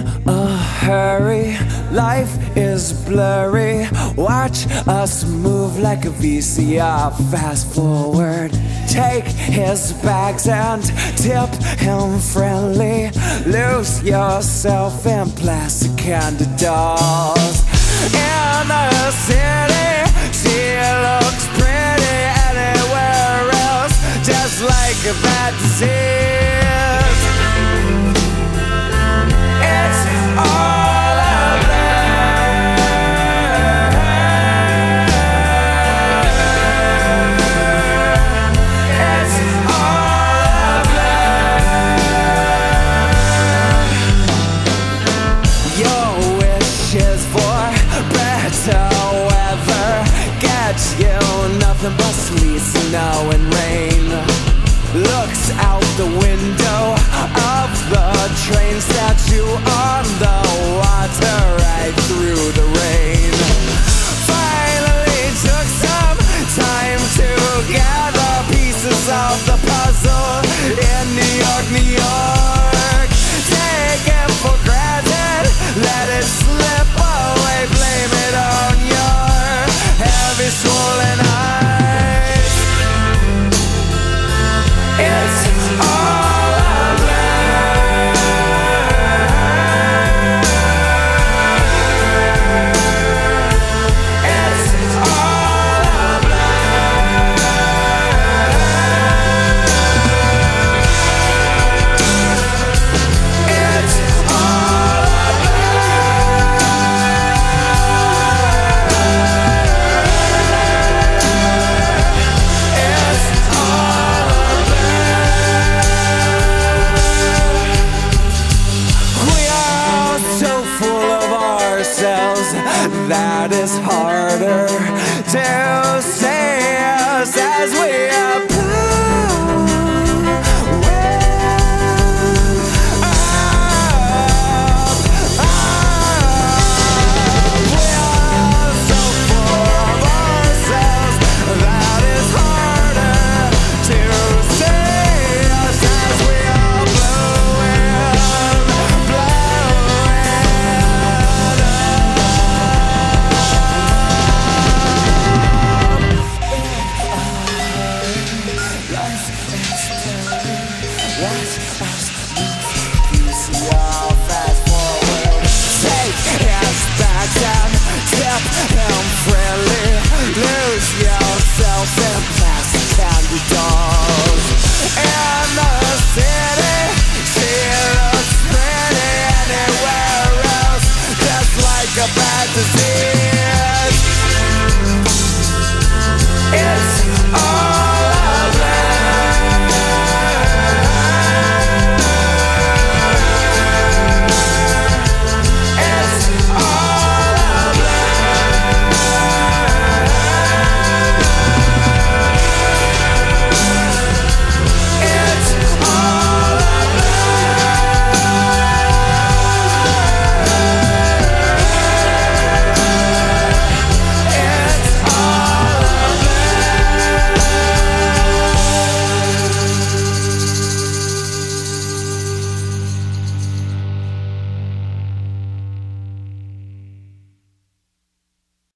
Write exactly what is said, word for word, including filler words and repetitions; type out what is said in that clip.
a hurry, life is blurry. Watch us move like a V C R. Fast forward, take his bags and tip him friendly. Lose yourself in plastic candy dolls. In the city, she looks pretty anywhere else, just like a bad disease. It's all a blur. It's all a blur. Your wishes for better weather get you nothing but sleet, snow and rain. Looks out the window of the train, statue on the water right through the rain. Finally took some time to gather pieces of the puzzle in New York, New York. Take it for granted, let it slip away, blame it on your heavy swollen eyes. It's all a blur. It's all a blur. It's all a that is harder to say us as we approach. We are so full of ourselves that is harder to say us as we are blowing, blowing Life is blurry, watch us